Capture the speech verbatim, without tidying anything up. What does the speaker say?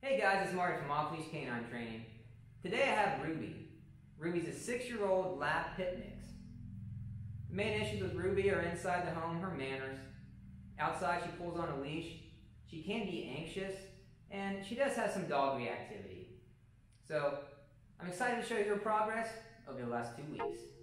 Hey guys, it's Marty from Off Leash K nine Training. Today I have Ruby. Ruby's a six-year-old lab pit mix. The main issues with Ruby are inside the home, her manners. Outside she pulls on a leash, she can be anxious, and she does have some dog reactivity. So I'm excited to show you her progress over the last two weeks.